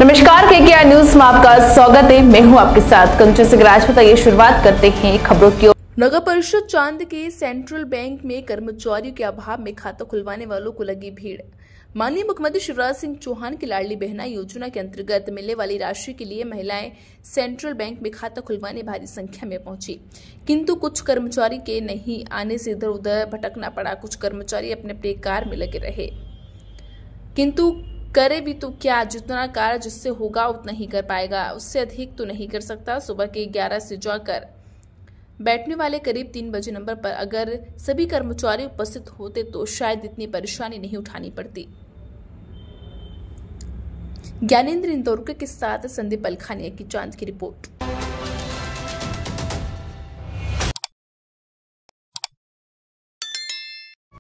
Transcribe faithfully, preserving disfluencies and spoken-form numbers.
नमस्कार, KKR news में आपका स्वागत है। मैं हूं आपके साथ कंचन सिंह राजपूत। आइए शुरुआत करते हैं खबरों की। नगर परिषद चांद के सेंट्रल बैंक में कर्मचारियों के अभाव में खाता खुलवाने वालों को लगी भीड़। माननीय मुख्यमंत्री शिवराज सिंह चौहान की लाडली बहना योजना के अंतर्गत मिलने वाली राशि के लिए महिलाएं सेंट्रल बैंक में खाता खुलवाने भारी संख्या में पहुंची, किंतु कुछ कर्मचारी के नहीं आने से इधर उधर भटकना पड़ा। कुछ कर्मचारी अपने अपने कार्य में लगे रहे, किंतु करे भी तो क्या, जितना कार्य जिससे होगा उतना ही कर पाएगा, उससे अधिक तो नहीं कर सकता। सुबह के ग्यारह से जाकर बैठने वाले करीब तीन बजे नंबर पर अगर सभी कर्मचारी उपस्थित होते तो शायद इतनी परेशानी नहीं उठानी पड़ती। ज्ञानेंद्र इंदौरकर के साथ संदीप अलखानिया की चांद की रिपोर्ट।